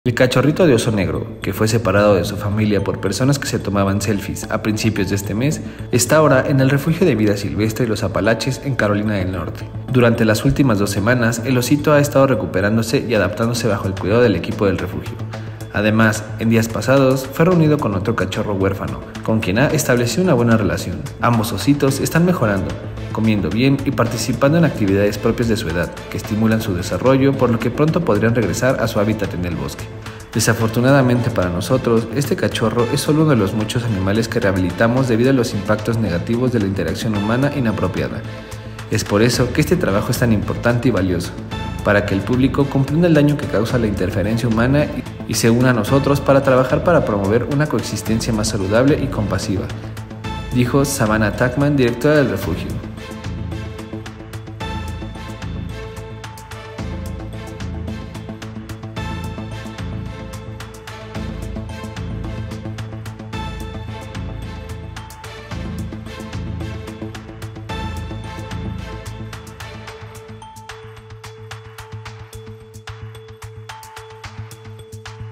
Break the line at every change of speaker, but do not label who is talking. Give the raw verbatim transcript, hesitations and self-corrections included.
El cachorrito de oso negro, que fue separado de su familia por personas que se tomaban selfies a principios de este mes, está ahora en el refugio de vida silvestre Los Apalaches en Carolina del Norte. Durante las últimas dos semanas, el osito ha estado recuperándose y adaptándose bajo el cuidado del equipo del refugio. Además, en días pasados, fue reunido con otro cachorro huérfano, con quien ha establecido una buena relación. Ambos ositos están mejorando, comiendo bien y participando en actividades propias de su edad, que estimulan su desarrollo, por lo que pronto podrían regresar a su hábitat en el bosque. Desafortunadamente para nosotros, este cachorro es solo uno de los muchos animales que rehabilitamos debido a los impactos negativos de la interacción humana inapropiada. Es por eso que este trabajo es tan importante y valioso, para que el público comprenda el daño que causa la interferencia humana y se una a nosotros para trabajar para promover una coexistencia más saludable y compasiva, dijo Savannah Tuckman, directora del refugio.